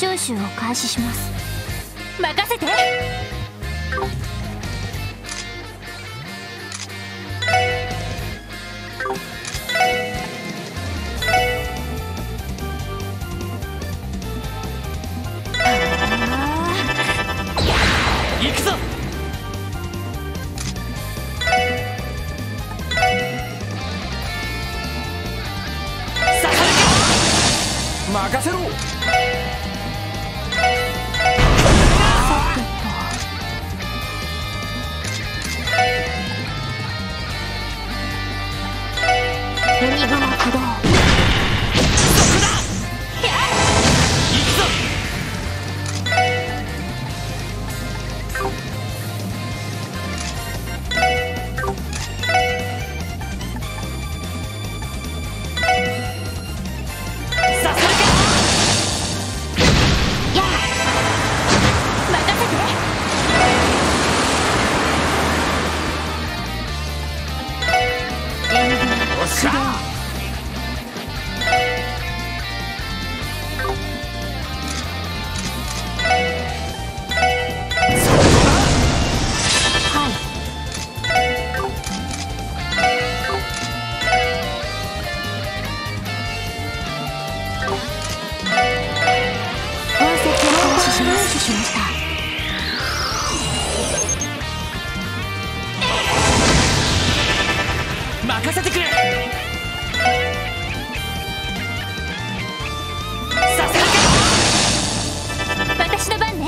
収集を開始します。任せて。 行くぞ。任せろ。 エニグマ駆動。 そこだ。行くぞ。させるか。 やあ、任せて。エニグマよっしゃ。 しました。 任せてくれ。させるか。 私の番ね。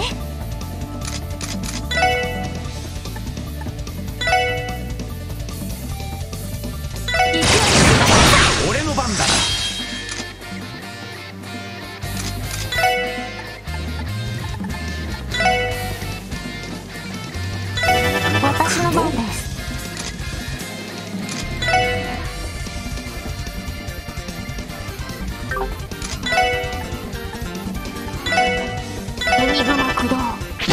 俺の番だな。 私の番です。エニグマ駆動。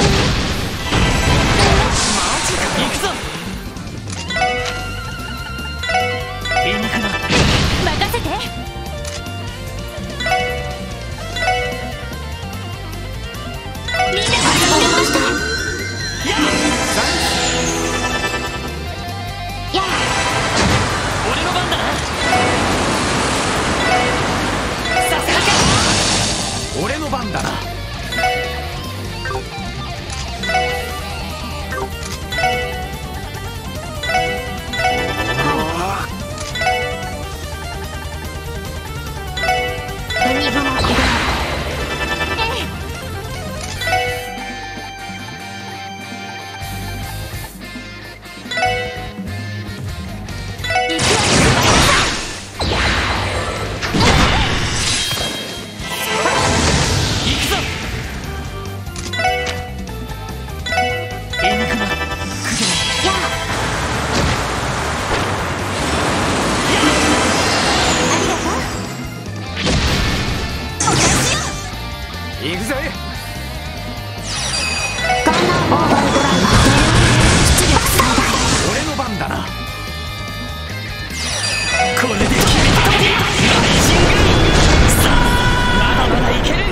行くぞ。エニグマ任せて。みんながリロードした。やあ、 俺の番だな。させるか。俺の番だな。 エニグマ駆動。 行くぜ。 ガンナーオーバードライバー。出力最大。 俺の番だな。これで決めた。ライジング。さあ、まだまだいける。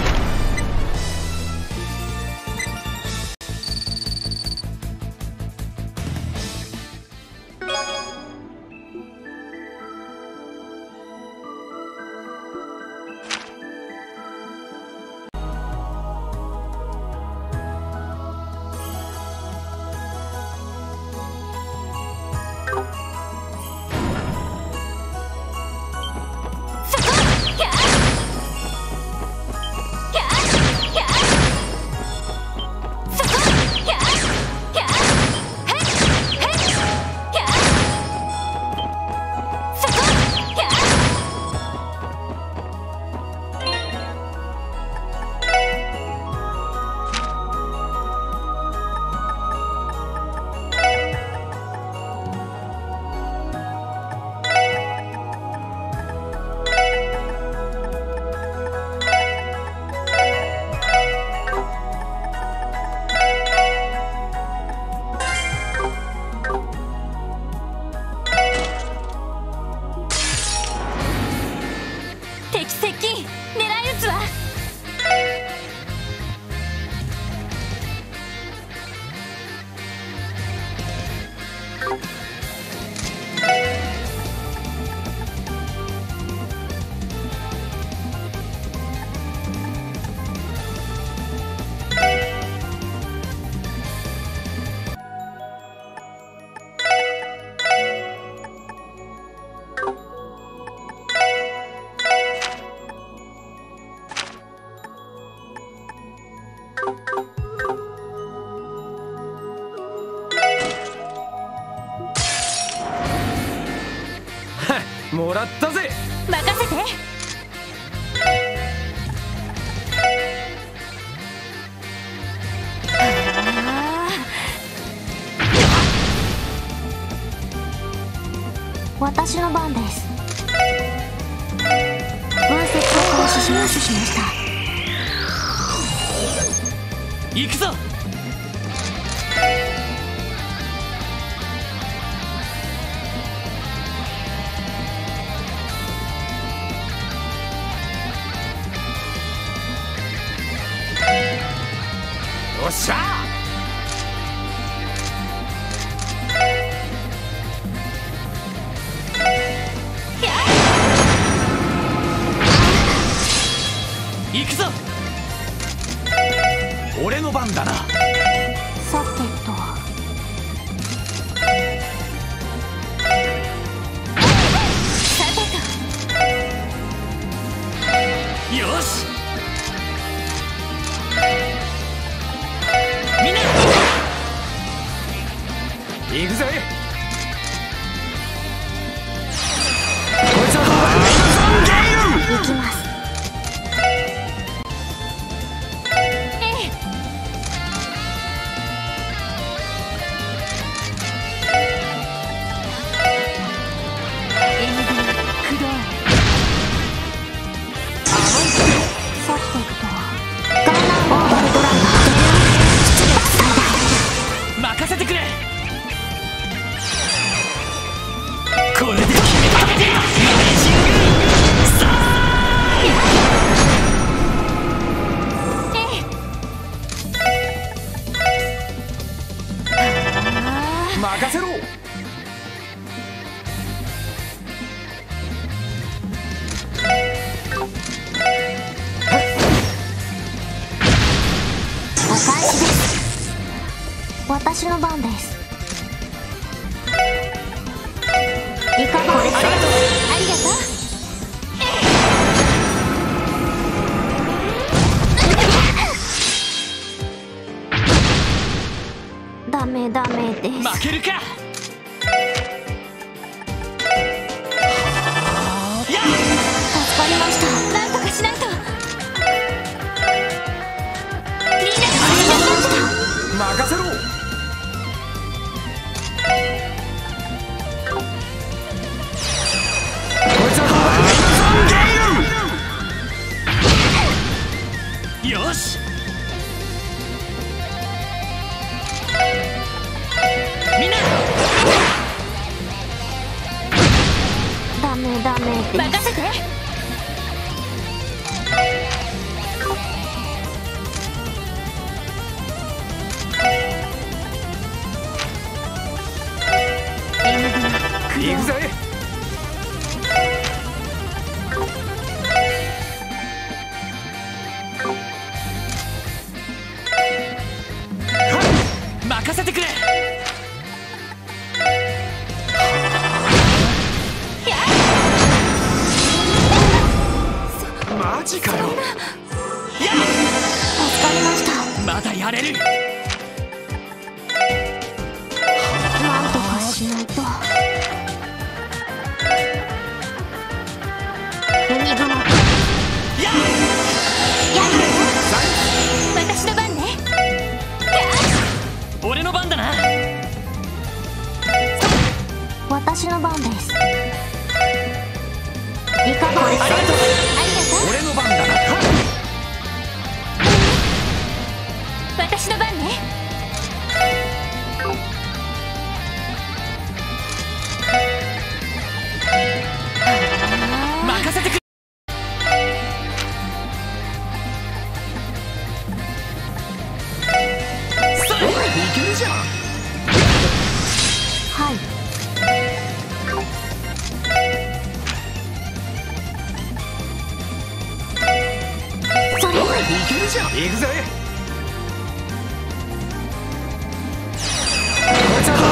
もらったぜ。 任せて。私の番です。分析を開始しました。 行くぞ。よっしゃ行くぞ。俺の番だな。 さてと、 よし、みんな行くぜ。こいつはどうだ。 行きます。 任せてくれ。これで決めた。任せろ。 お返しです。私の番です。いかがですか。ありがとう。ダメダメです。 負けるか。 助かりました。なんとかしないと。みんなが走り出しました。 任せろ。こいつはどうだ。よし、みんなダメダメです。任せて。 行くぜ。任せてくれ。マジかよ。 助かりました。 まだやれる。 なんとかしないと。エニグマ。私の番ね。 俺の番だな。 私の番です。いかがですか。ありがとう。 俺の番だな。 私の番ね。 任せてくれ。それいけるじゃん。 はい。それいけるじゃん。行くぜ。こいつはどう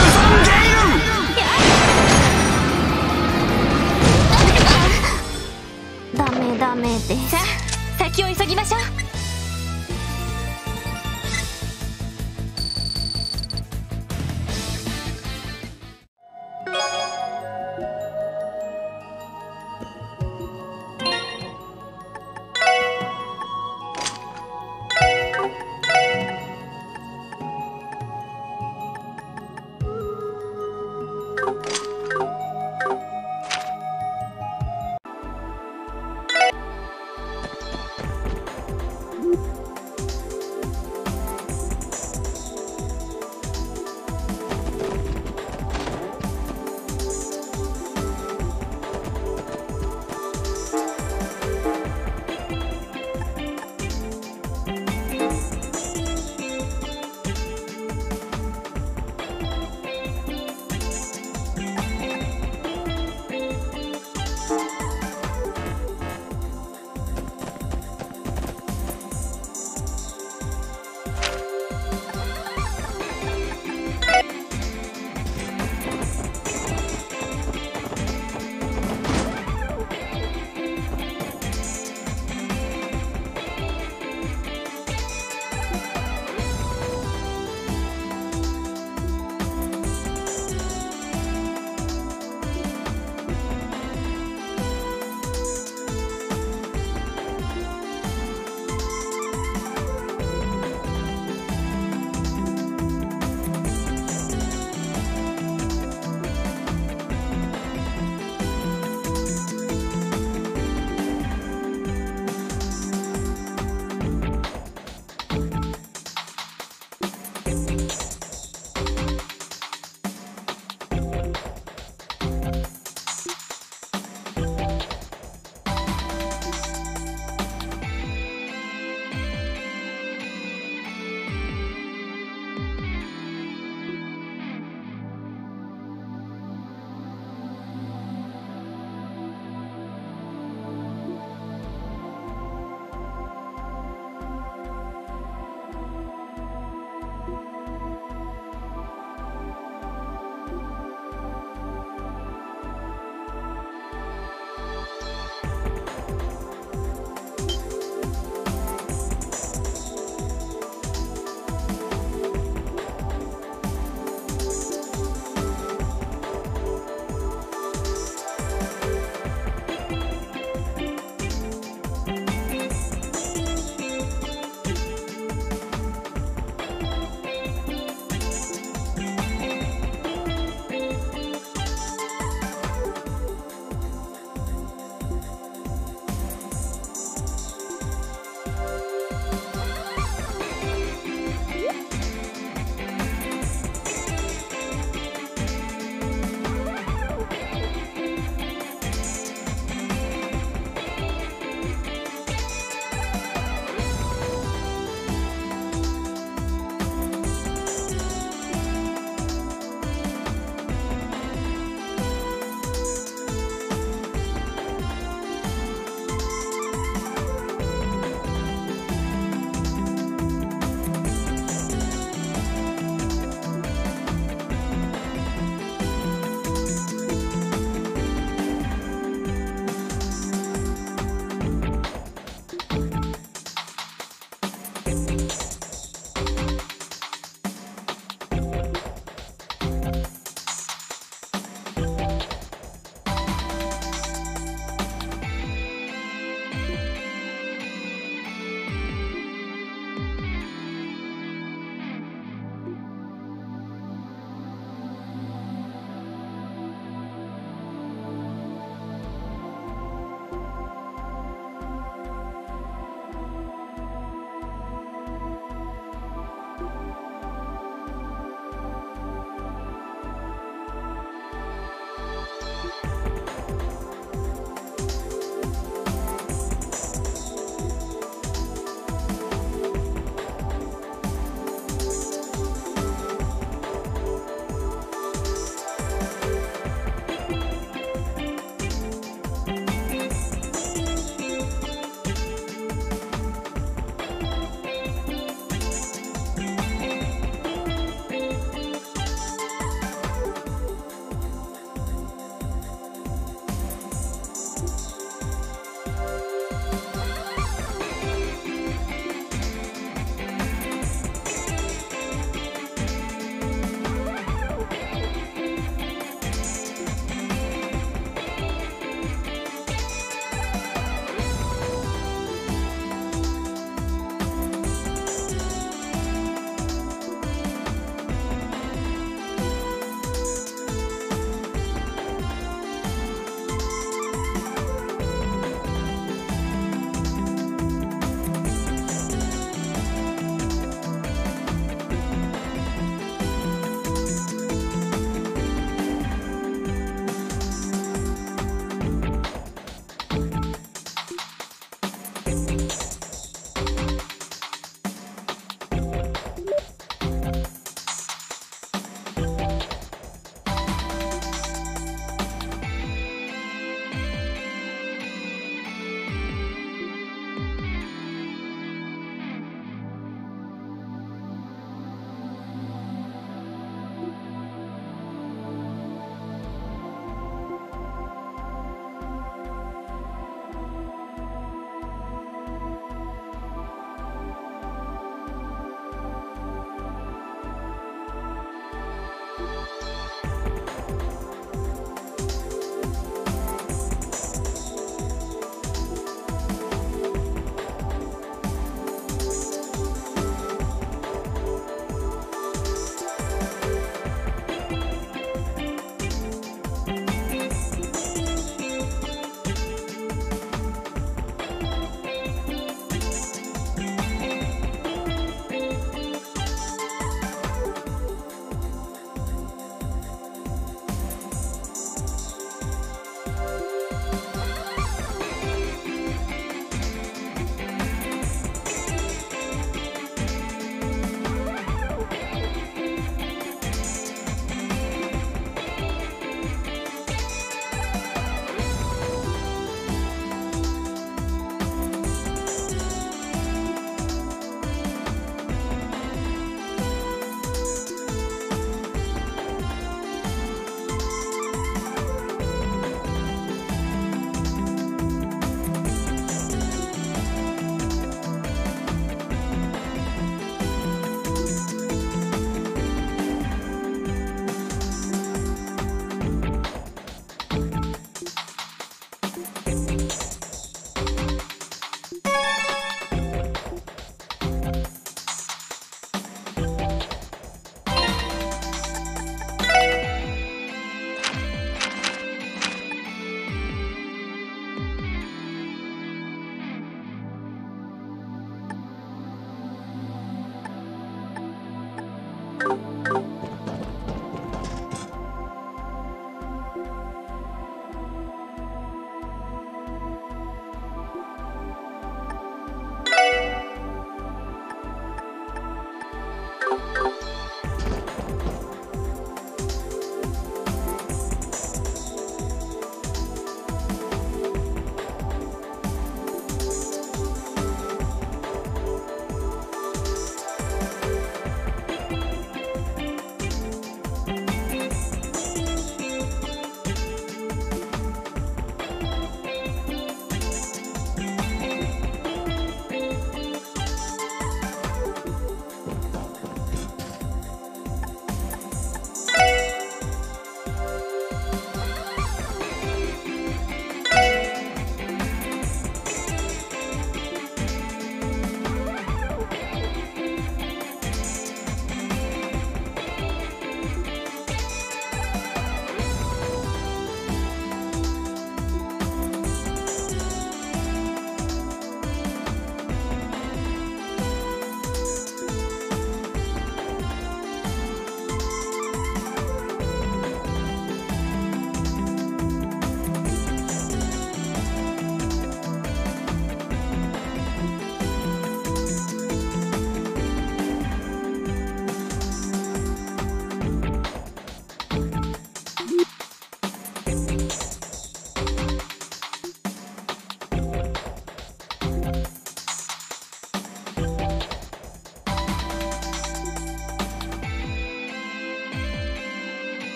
だ。ダメダメです。さあ、先を急ぎましょう。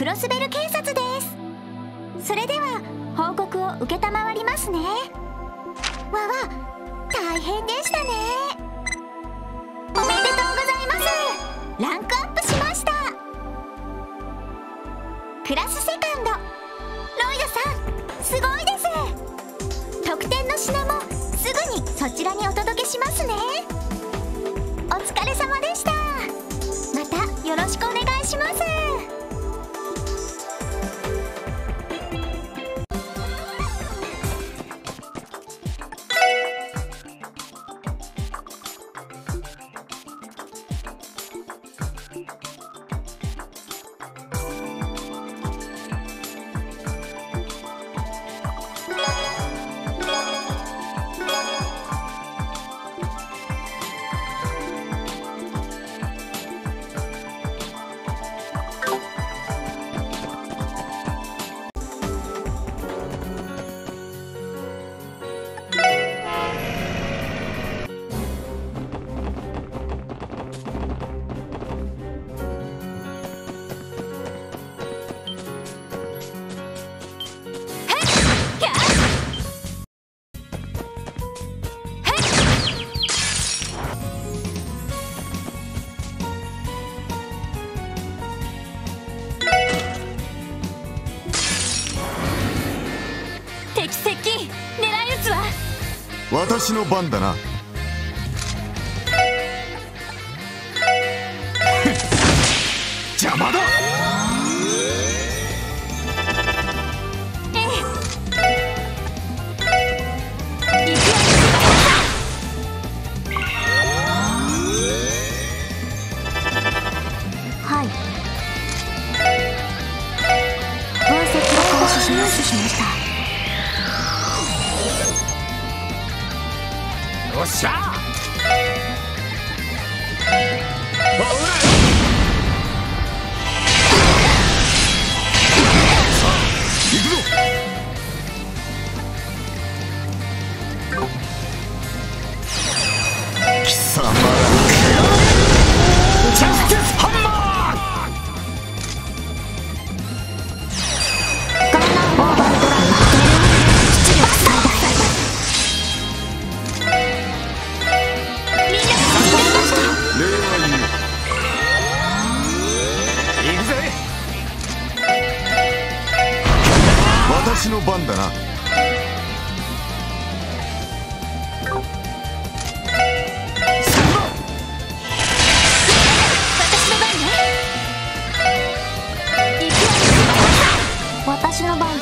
ロスベル警察です。それでは報告を承りますね。わわ、大変でしたね。おめでとうございます。ランクアップしました。クラスセカンド、ロイドさん、すごいです。特典の品もすぐにそちらにお届けしますね。お疲れ様でした。またよろしくお願いします。 敵接近、狙い撃つわ。 私の番だな。邪魔だ。 はい。分析を開始しました。 よっしゃー。ほら行くぞ。貴様らジャスティスハンマガンナーオーバードライバー令和言う。 ー。行くぜ。 私の番だな。 私の番です。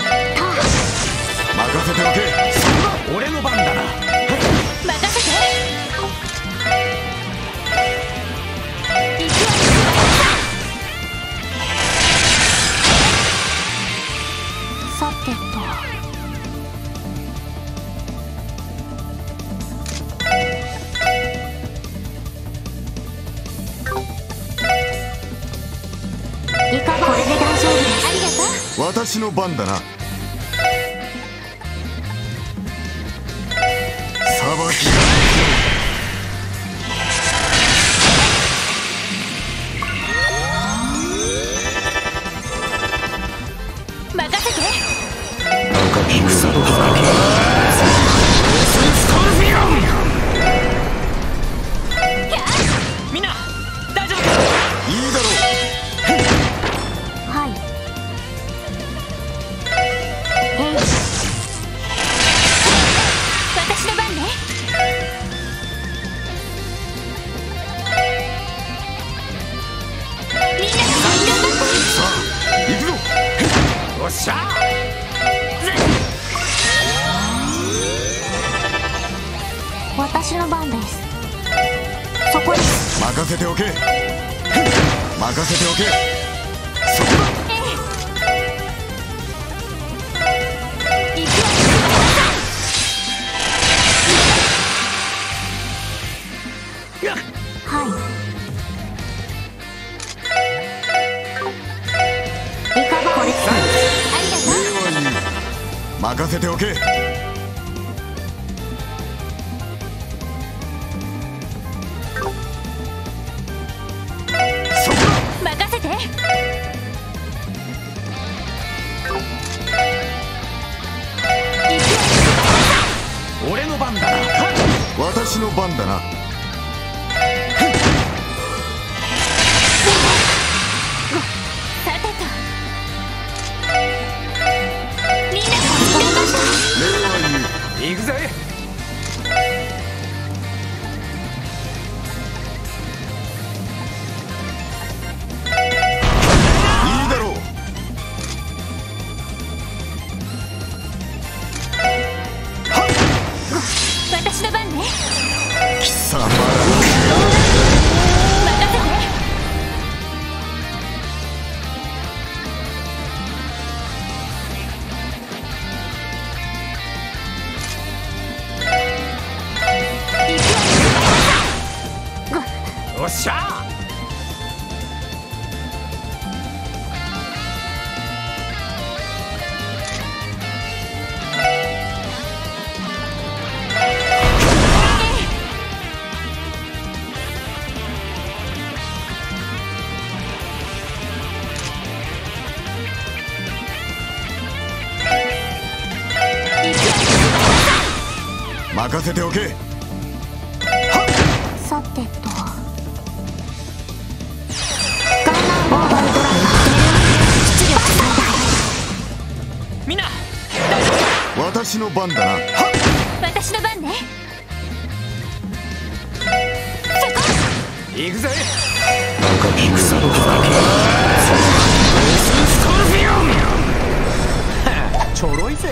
任せておけ。 俺の番だな。 任せて。 さてと。いかがこれで大丈夫です。ありがとう。 私の番だな。裁き任せて。 戦時だけ。スコルピオン。みんな大丈夫か。 いいだろはい。 私の番ね。みんな頑張って。 さあ行くぞ。 よっしゃー。 私の番です。そこです。 任せておけ。任せておけ。そこだ。 はい。いかがこれ。 ありがとう。 令和言う。任せておけ。 任せて。 番だな。 私の番だな。 さてとみんな礼は言う。 行くぜ。 いいだろう。 私の番ね。 貴様ら任せて。 よっしゃ。 任せておけ。 さてとみんな私の番だな。 私の番ね。 行くぜ。 戦のスコルピオン。はあ、ちょろいぜ。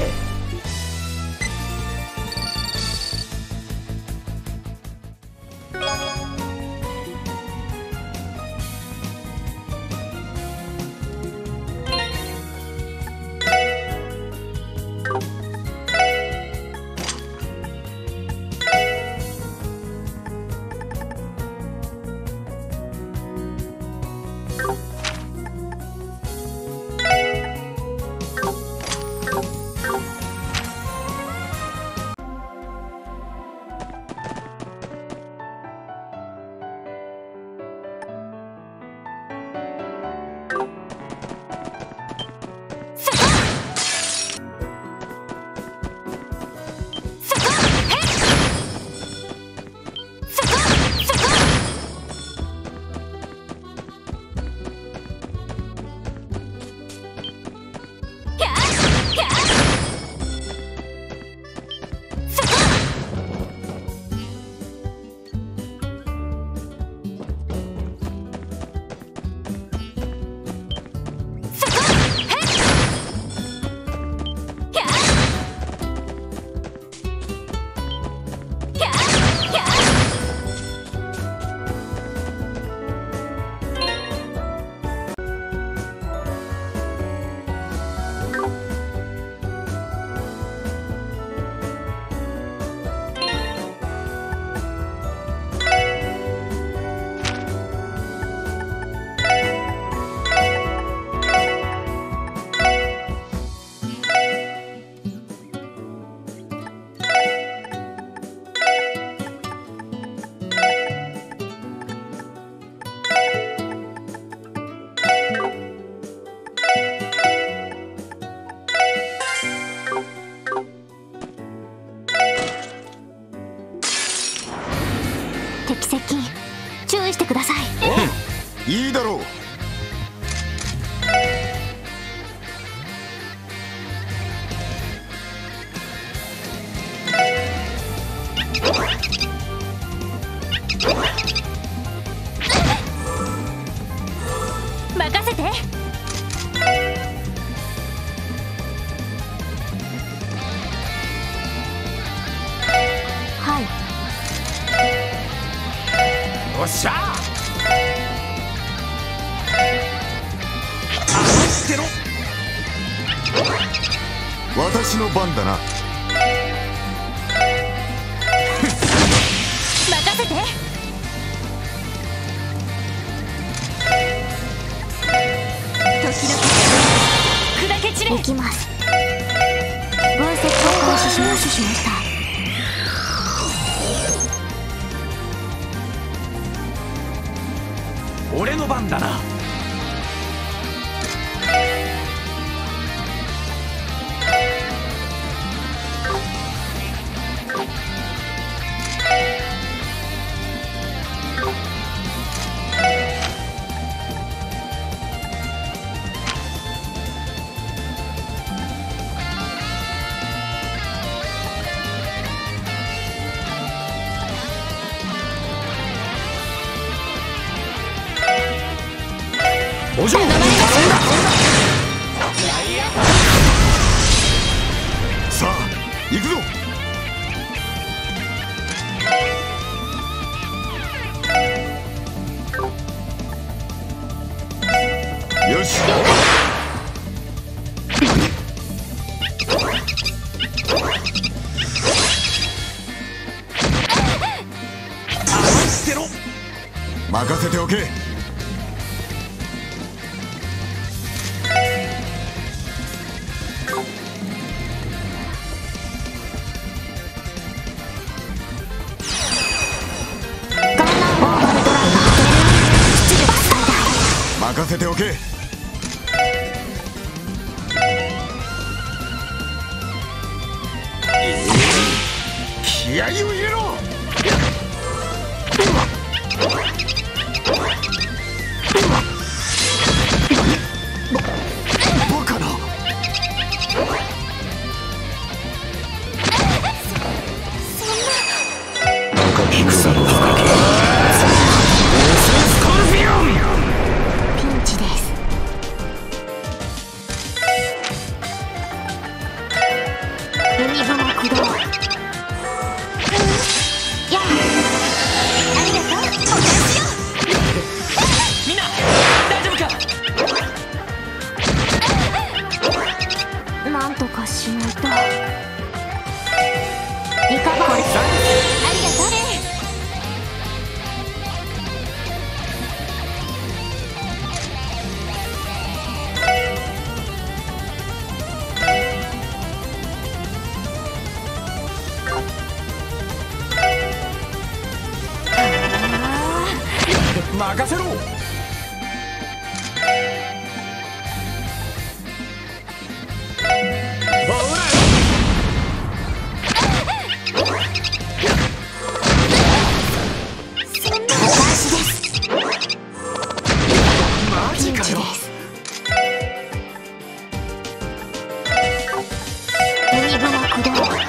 敵接近注意してください。 いいだろう。 任せて。 はい。 よっしゃ。してろ。 私の番だな。 任せて。時々砕け散れ。 行きます。分析を開始しました。 俺の番だな。 お嬢頼んだ。 さあ行くぞ。よし。任せておけ。任せておけ。気合を入れろ。バカな。 赤き草の深きスコルピオン。 ピンチです。ユニブも駆動。やあ、ありがとう。お返しよ。 みんな大丈夫か。 なんとかしないと。リカバー。ありがとうね。 任せろ。マジかよ。 ユニブも駆動。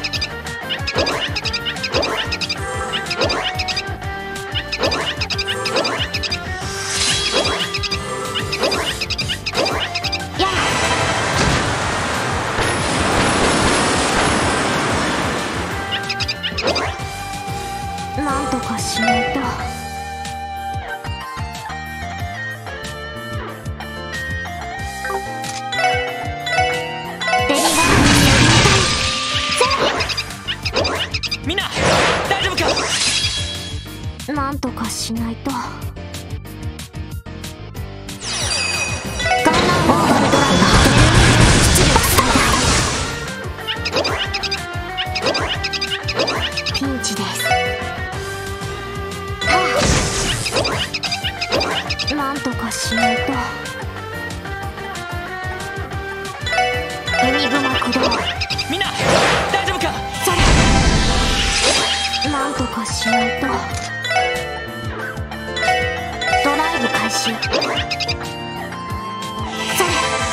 やあ、なんとかしないと。デリバみんな大丈夫か。 ー。なんとかしないと。ガンナーオーバルドライバー。ピンチです。はあ、なんとかしないと。ユニブも駆動。 みんな大丈夫か。 それ、なんとかしないと。ドライブ開始。そ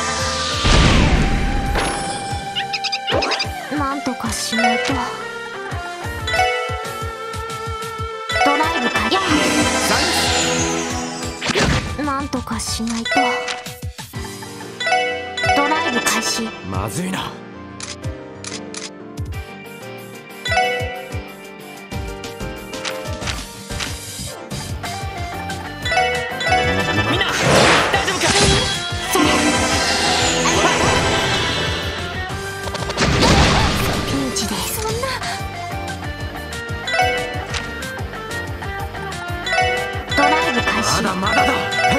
れ、なんとかしないと。ドライブ開始。なんとかしないと。ドライブ開始。 まずいな。みんな大丈夫か。 それ、ピンチです。そんな。ドライブ開始。 まだまだだ。 やあ、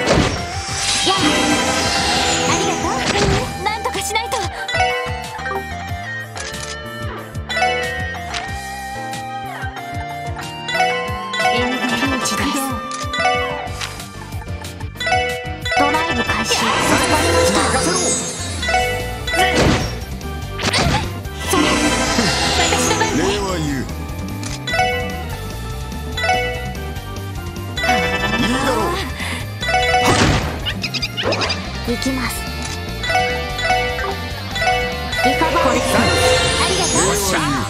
ありがとう。なんとかしないと。ピンチです。ドライブ開始。始まりました。それ、私の番ね。 礼は言う。いいだろう。 行きます。リカバー。ありがとう。 礼は言う。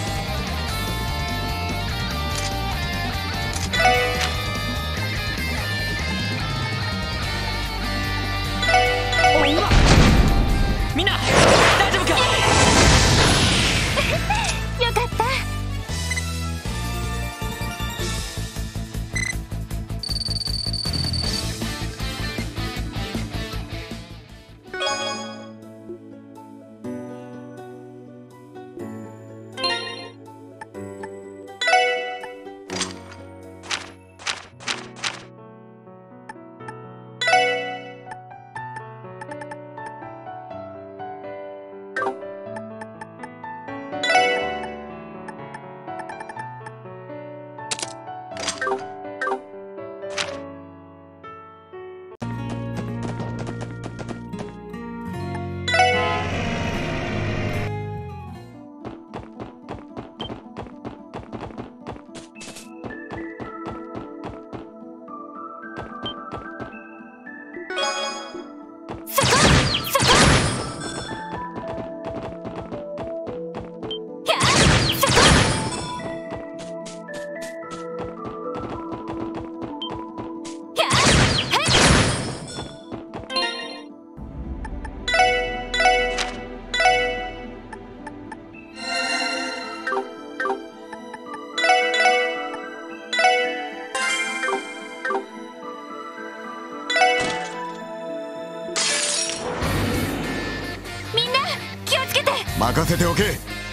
任せておけ。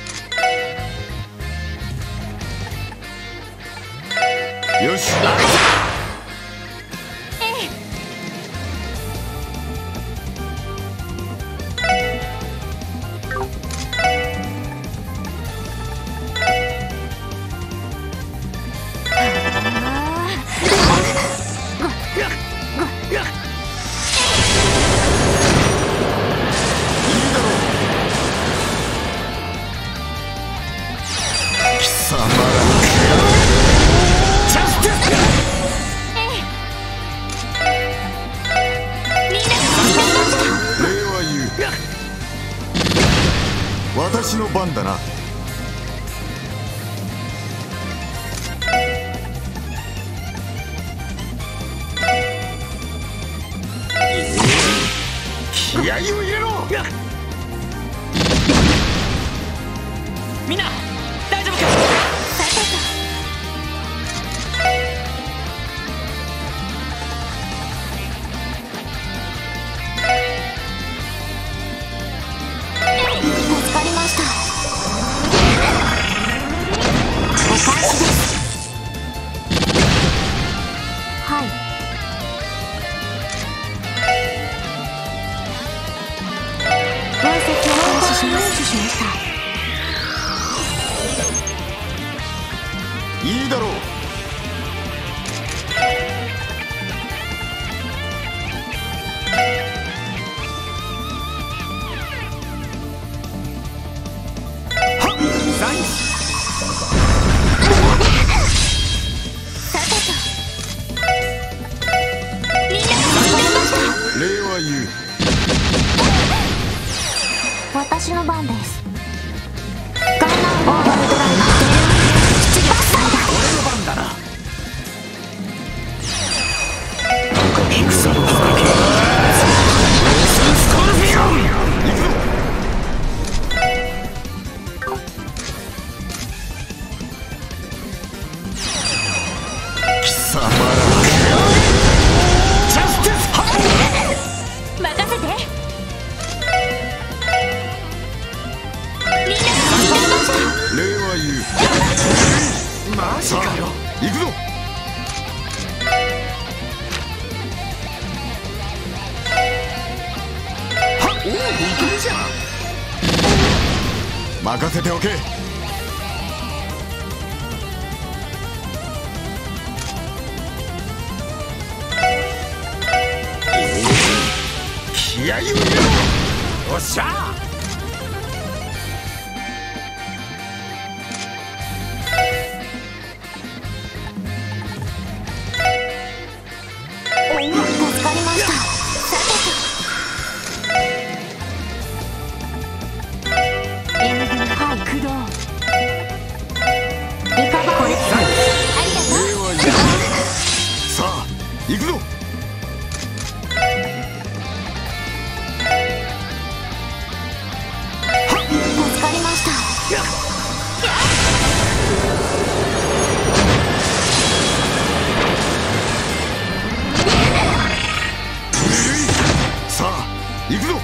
よし。私の番だな。気合を入れろ。 みんな大丈夫か。 助かりました。お返しです。はい。分析を開始します。しました。 いいだろう。礼は言う。 私の番です。ガンナーオーバルドライバー七八歳だ。 俺の番だな。戦の深きスコルピオン。 貴様らジャスティスハ任せて。みんな礼は言う。 マジかよ。 行くぞ。 おお、行くじゃん。 任せておけ。気合を入れろ。 おっしゃー。 助かりました。はい、駆動。リカバーです。ありがとう。 礼は言う。さあ行くぞ。 助かりました。 さあ行くぞ。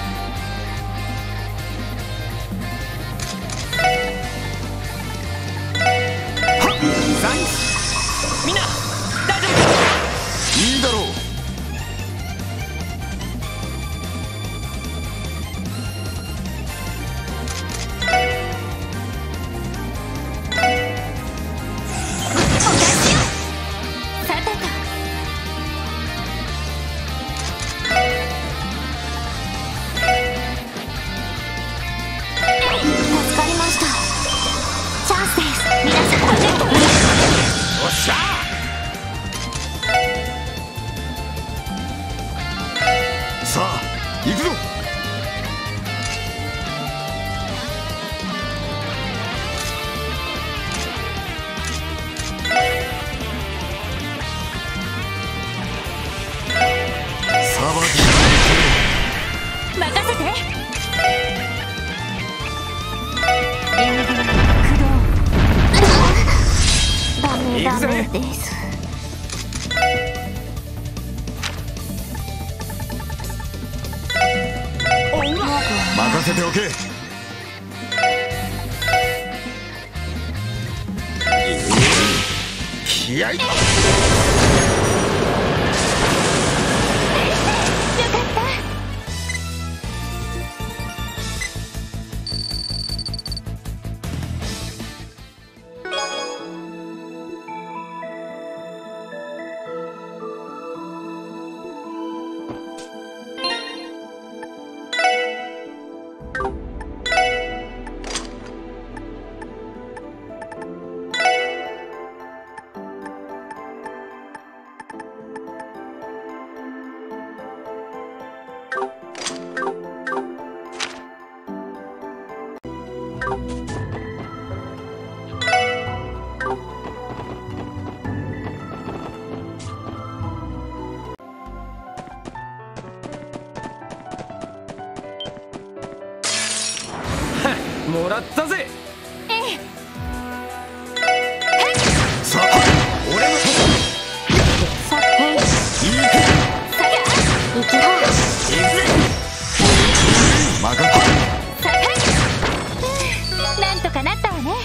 みんな大丈夫か。 いいだろう。 さてと。助かりました。チャンスです。皆さんおっしゃー。 さあ行くぞ。 任せて。ダメダメです。 任せておけ。 気合い。 よかった。 もらったぜ。 さあ俺のさへい。行きは。 任さへい。なんとかなったわね。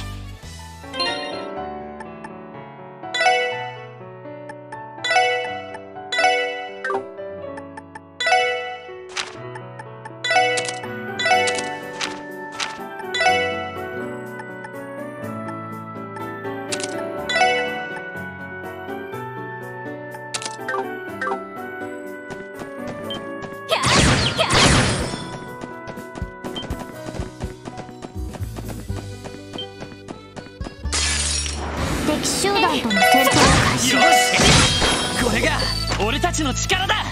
敵集団との戦闘を開始。 よし、これが俺たちの力だ。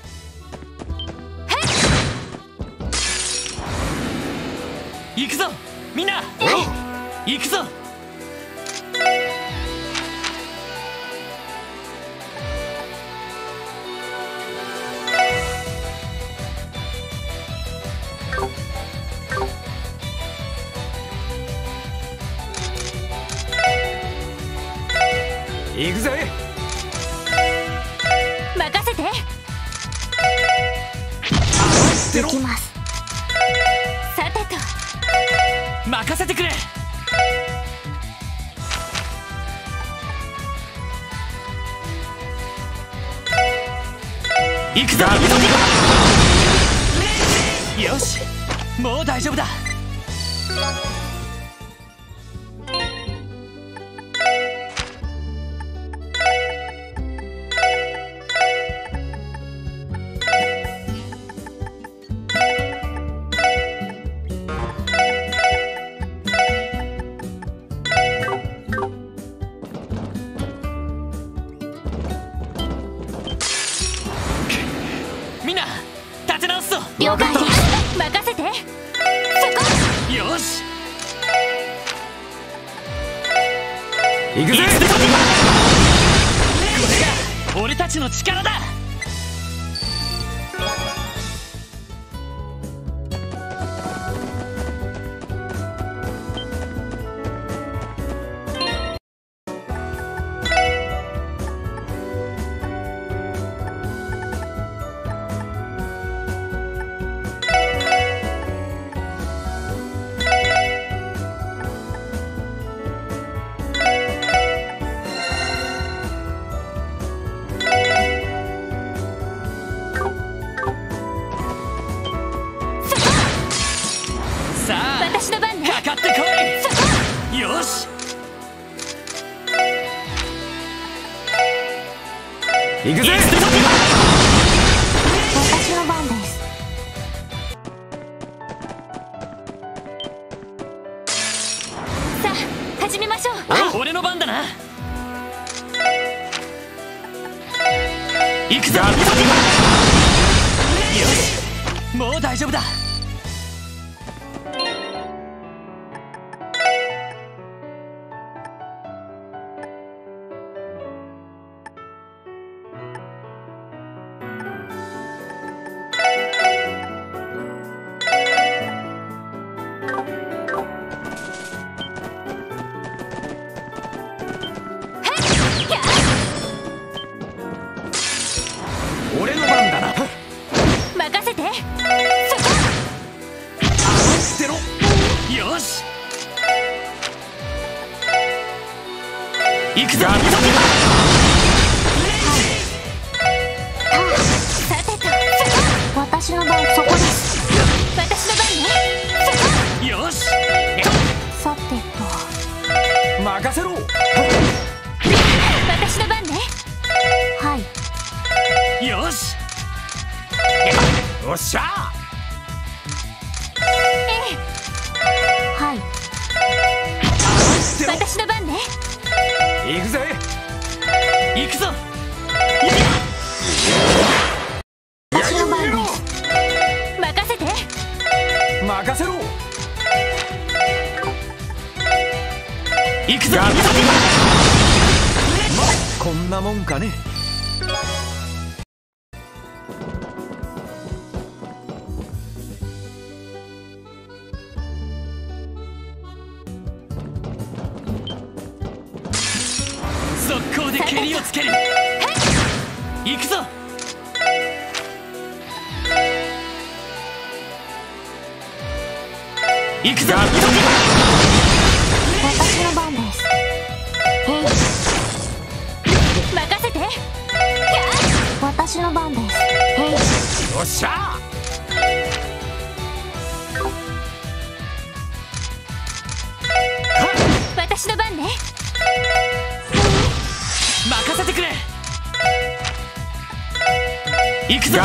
行くぞみんな。行くぞ。行くぜ。 任せて。行きます。さてと。 任せてくれ。行くぞ。よし、もう大丈夫だ。みんな立て直すぞ。 了解。任せて。そこ。 よし、 行くぜ。 これが俺たちの力だ。さあ私の番ね。 かかってこい。よし、 行くぜ。 私の番です。さあ始めましょう。 俺の番だな。行くぞ。よし、もう大丈夫だ。 俺の番だな。 任せて。そこ。 行くぞ。 さてと、私の番、そこです。私の番ね。 よし。 さてと、 任せろ。 私の番ね。はい。 よし。おっしゃ。 はい。私の番ね。 行くぜ。行くぞ。 私の番です。任せて。 任せろ。行くぞ。こんなもんかね。速攻で蹴りをつける。行くぞ。行くぞ。 私の番です。任せて。私の番です。 よっしゃ。 私の番ね。 任せてくれ。行くぞ。よ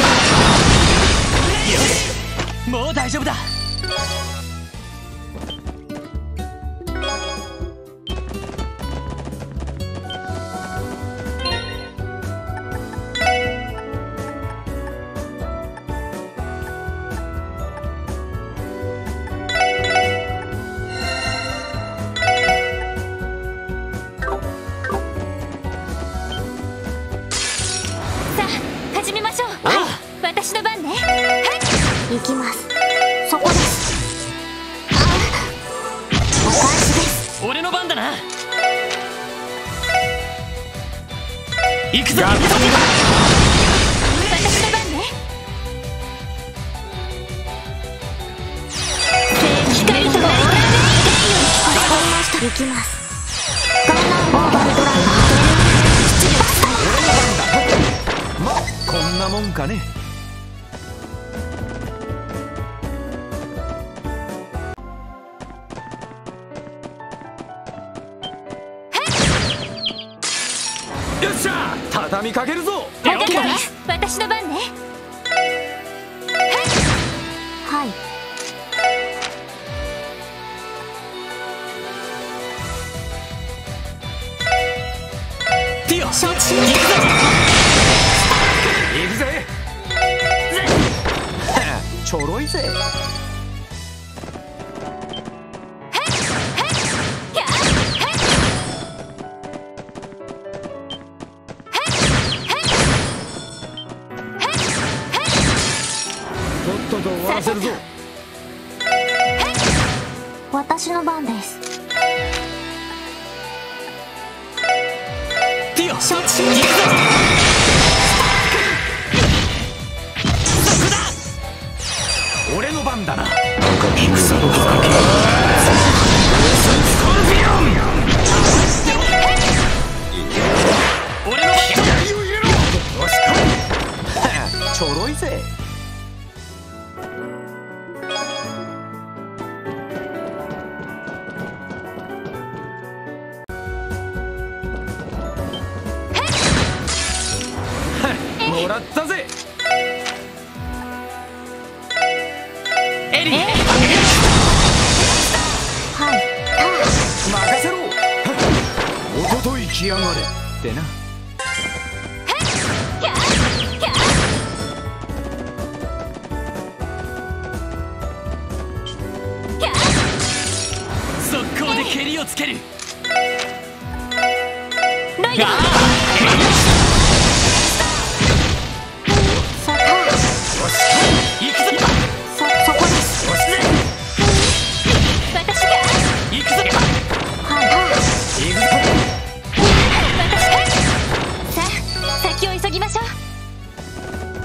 し、もう大丈夫だ。 始めましょう。私の番ね。行きます。そこです。お返しです。 俺の番だな。行くぞ。 私の番ね。光とわかりました。行きます。ガンナーオーバードライバー。 こんなもんかね。よっしゃ、畳みかけるぞ。 了解です。私の番ね。はい。 ティオ、 承知しました。 行くぜ。ちょろいぜ。とっとと終わらせるぞ。 私の番です。 ティオ、 承知しました。 俺の番だな。赤き草の深きスコルピオン。俺の番だ。槍を入れろ。よしか。ちょろいぜ。もらったぜ。エリー。 はい。 任せろ。おととい来やがれってな。速攻で蹴りをつける。 ロイド。 行くぞ。 そこです。私が。 行くぞ。 はい。 行くぞ。 私が。さあ、先を急ぎましょう。